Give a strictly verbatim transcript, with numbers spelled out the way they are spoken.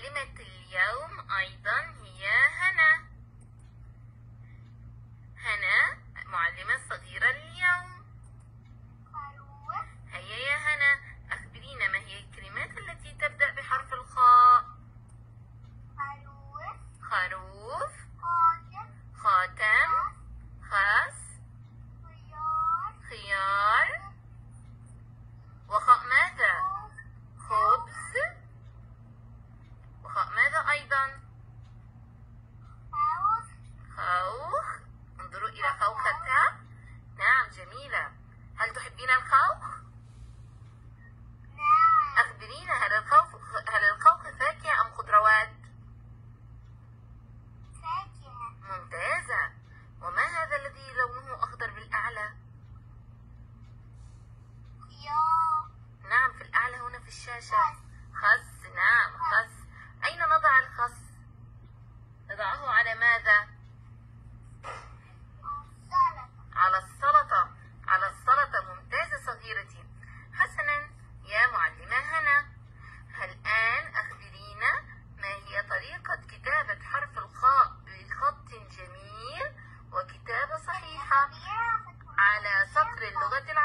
معلمة اليوم أيضا هي هنا. هنا معلمة صغيرة اليوم. هيا يا هنا، أخبرينا ما هي الكلمات التي تبدأ بحرف الخاء؟ خروف، خاتم، خس، خيار، وخاء ماذا؟ خبز، وخاء ماذا أيضا؟ خوخ. انظروا إلى خوختها. نعم جميلة. هل تحبين الخوخ؟ أخبرينا، هل الخوخ هل الخوخ فاكهة أم خضروات؟ فاكهة. ممتازة. وما هذا الذي لونه أخضر بالأعلى؟ خيار. نعم، في الأعلى هنا في الشاشة. خس. نعم خس. أين نضع الخس؟ نضعه على ماذا؟ على السلطة. على السلطة. ممتازة صغيرتي. حسنا يا معلمة هنا، هل الآن أخبرينا ما هي طريقة كتابة حرف الخاء بخط جميل وكتابة صحيحة على سطر اللغة